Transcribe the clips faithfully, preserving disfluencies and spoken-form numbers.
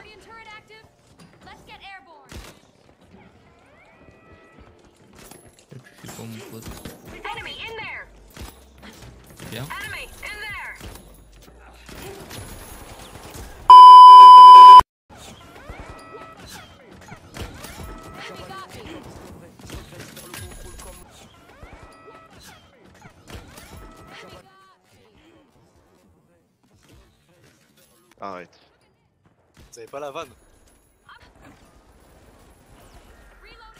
Guardian turret active. Let's get airborne. Je sais pas mon pote. Enemy in there. Bien. Enemy in there. Enemy got me. Arrête. Vous avez pas la vanne? Reloading.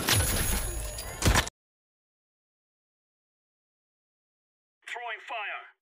Throwing fire.